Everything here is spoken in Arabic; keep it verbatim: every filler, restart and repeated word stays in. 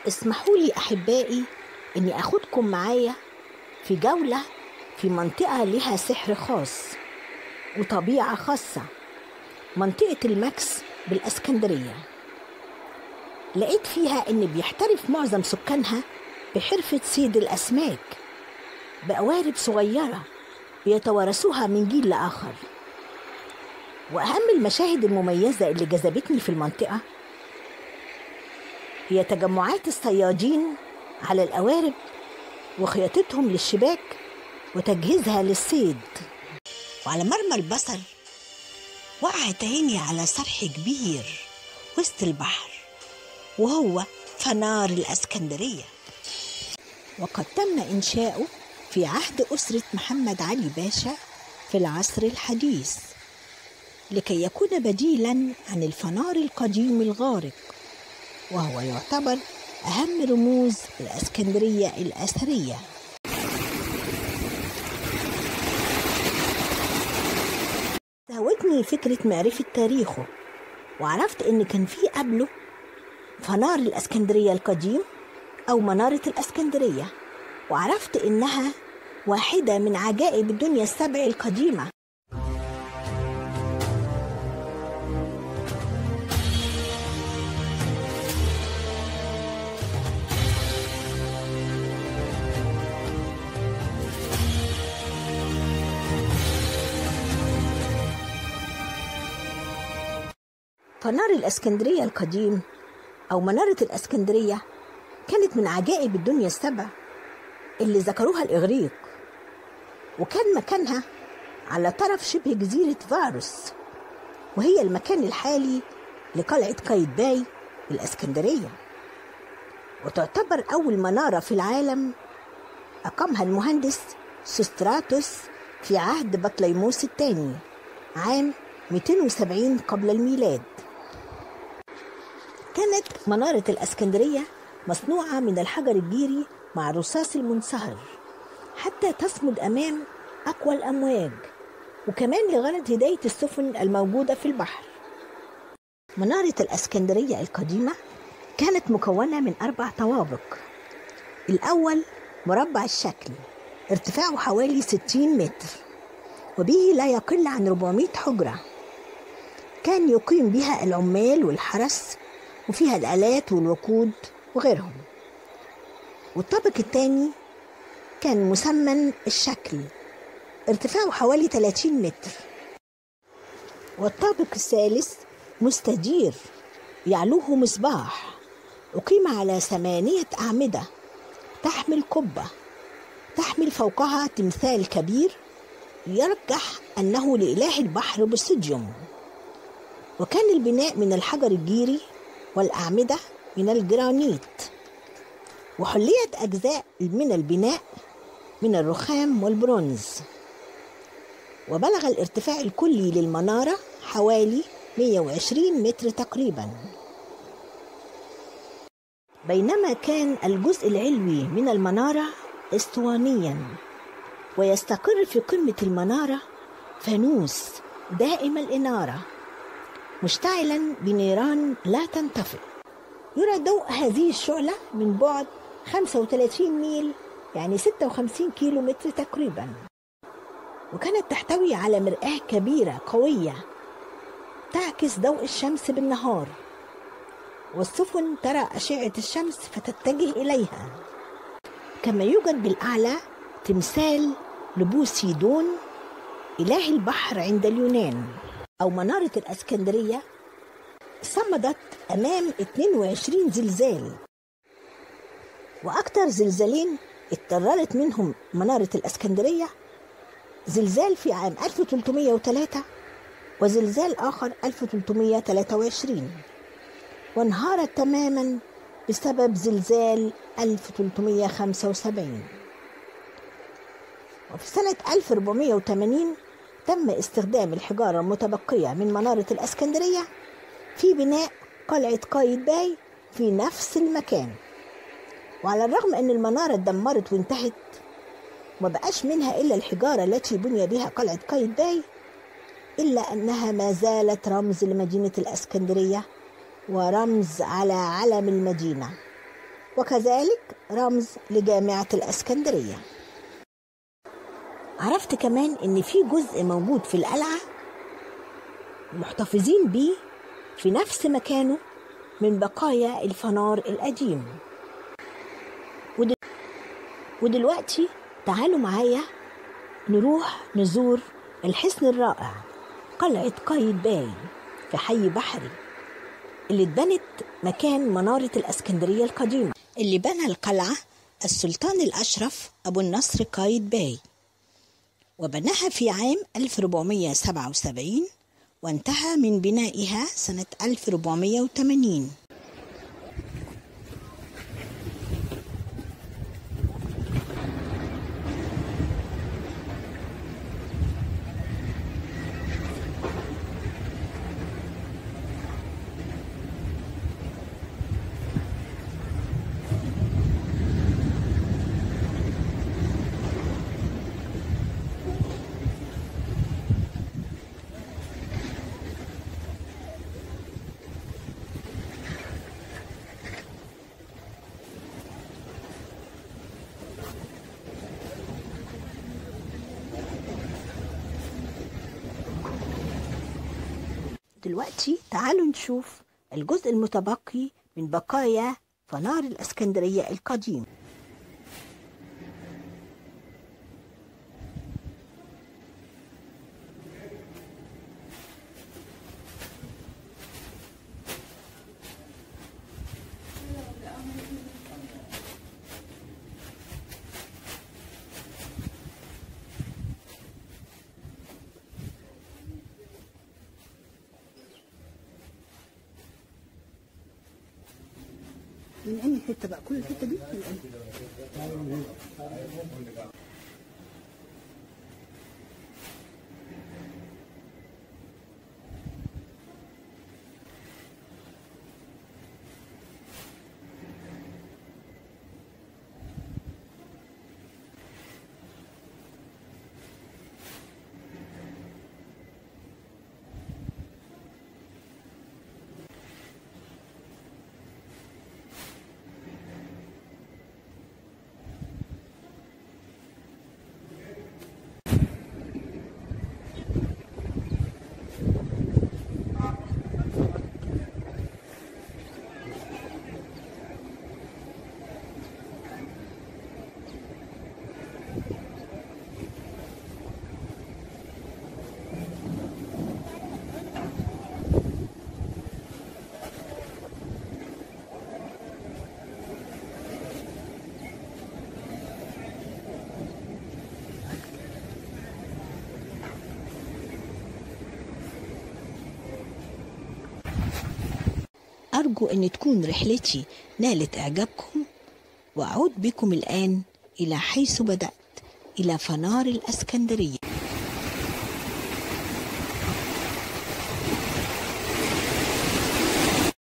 اسمحوا لي أحبائي إني أخدكم معايا في جولة في منطقة لها سحر خاص وطبيعة خاصة، منطقة الماكس بالإسكندرية. لقيت فيها إن بيحترف معظم سكانها بحرفة صيد الأسماك بقوارب صغيرة بيتوارثوها من جيل لآخر. وأهم المشاهد المميزة اللي جذبتني في المنطقة هي تجمعات الصيادين على القوارب وخياطتهم للشباك وتجهيزها للصيد. وعلى مرمى البصر وقعت عيني على صرح كبير وسط البحر، وهو فنار الإسكندرية، وقد تم إنشاؤه في عهد أسرة محمد علي باشا في العصر الحديث لكي يكون بديلاً عن الفنار القديم الغارق، وهو يعتبر أهم رموز الإسكندرية الأثرية. استهوتني فكرة معرفة تاريخه، وعرفت إن كان في قبله فنار الإسكندرية القديم أو منارة الإسكندرية، وعرفت إنها واحدة من عجائب الدنيا السبع القديمة. فنار الإسكندرية القديم أو منارة الإسكندرية كانت من عجائب الدنيا السبع اللي ذكروها الإغريق، وكان مكانها على طرف شبه جزيرة فاروس، وهي المكان الحالي لقلعة قايتباي بالإسكندرية، وتعتبر أول منارة في العالم أقامها المهندس سوستراتوس في عهد بطليموس الثاني عام مئتين وسبعين قبل الميلاد. كانت منارة الإسكندرية مصنوعة من الحجر الجيري مع الرصاص المنصهر حتى تصمد أمام أقوى الأمواج، وكمان لغرض هداية السفن الموجودة في البحر. منارة الإسكندرية القديمة كانت مكونة من أربع طوابق. الأول مربع الشكل ارتفاعه حوالي ستين متر، وبه لا يقل عن أربعمائة حجرة، كان يقيم بها العمال والحرس، وفيها الآلات والوقود وغيرهم. والطابق الثاني كان مسمى الشكل ارتفاعه حوالي ثلاثين متر. والطابق الثالث مستدير يعلوه مصباح أقيم على ثمانية أعمدة تحمل قبة تحمل فوقها تمثال كبير يرجح أنه لإله البحر بوسيديوم. وكان البناء من الحجر الجيري والأعمدة من الجرانيت، وحليت أجزاء من البناء من الرخام والبرونز. وبلغ الارتفاع الكلي للمنارة حوالي مئة وعشرين متر تقريبا، بينما كان الجزء العلوي من المنارة اسطوانيا، ويستقر في قمة المنارة فانوس دائم الإنارة مشتعلا بنيران لا تنطفئ. يرى ضوء هذه الشعلة من بعد خمسة وثلاثين ميل، يعني ستة وخمسين كيلو متر تقريبا. وكانت تحتوي على مرآة كبيرة قوية تعكس ضوء الشمس بالنهار، والسفن ترى أشعة الشمس فتتجه إليها. كما يوجد بالأعلى تمثال لبوسيدون إله البحر عند اليونان. أو منارة الإسكندرية صمدت أمام اثنين وعشرين زلزال، وأكثر زلزالين اتضررت منهم منارة الإسكندرية زلزال في عام ألف وثلاثمائة وثلاثة وزلزال آخر ألف وثلاثمائة وثلاثة وعشرين، وانهارت تماما بسبب زلزال ألف وثلاثمائة وخمسة وسبعين. وفي سنة ألف وأربعمائة وثمانين تم استخدام الحجارة المتبقية من منارة الإسكندرية في بناء قلعة قايتباي في نفس المكان. وعلى الرغم أن المنارة اتدمرت وانتهت ومبقاش منها إلا الحجارة التي بني بها قلعة قايتباي، إلا أنها ما زالت رمز لمدينة الإسكندرية ورمز على علم المدينة. وكذلك رمز لجامعة الإسكندرية. عرفت كمان إن في جزء موجود في القلعة محتفظين بيه في نفس مكانه من بقايا الفنار القديم. ودل... ودلوقتي تعالوا معايا نروح نزور الحصن الرائع قلعة قايتباي في حي بحري اللي اتبنت مكان منارة الإسكندرية القديمة، اللي بنى القلعة السلطان الأشرف أبو النصر قايتباي، وبناها في عام ألف وأربعمائة وسبعة وسبعين وانتهى من بنائها سنة ألف وأربعمائة وثمانين. دلوقتي تعالوا نشوف الجزء المتبقي من بقايا فنار الإسكندرية القديم. من أي حتة بقى؟ كل الحتة دي؟ أرجو أن تكون رحلتي نالت إعجابكم، وأعود بكم الآن إلى حيث بدأت، إلى فنار الإسكندرية.